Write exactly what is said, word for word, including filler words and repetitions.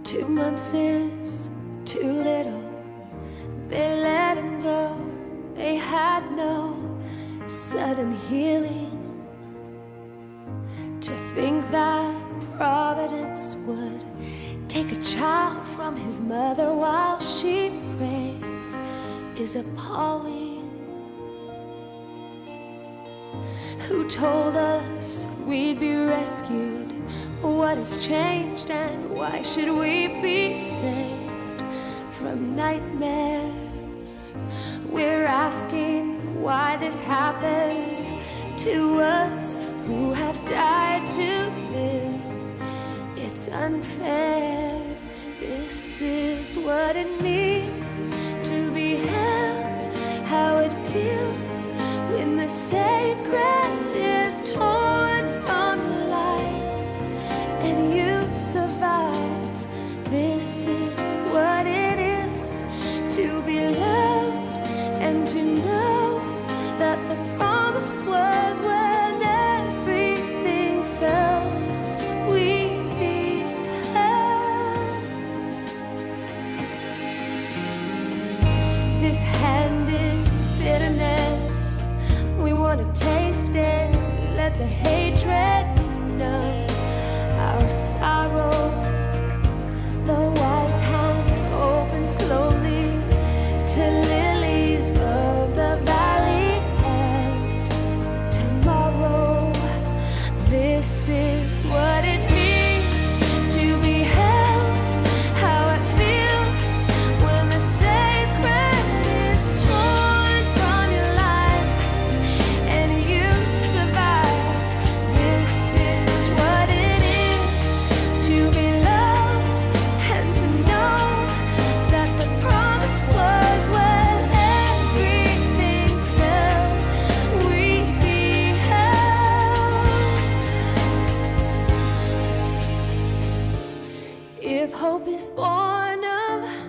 Two months is too little. They let him go. They had no sudden healing. To think that Providence would take a child from his mother while she prays is appalling. Who told us we'd be rescued? What has changed, and why should we be saved from nightmares? We're asking why this happens to us who have died to live. It's unfair. This is what it means to be held, how it feels when the sacred is torn from your life and you survive. This is what it is to be loved and to know that the promise was when everything fell, we'd be held. This hand is bitterness. We want to taste it, let the hatred numb our sorrow. The wise hand opens slowly to lilies of the valley, and tomorrow, this is what it means to be held, how it feels when the sacred is torn from your life and you survive. This is what it is to be loved and to know that the promise was when everything fell, we'd be held. If hope is born of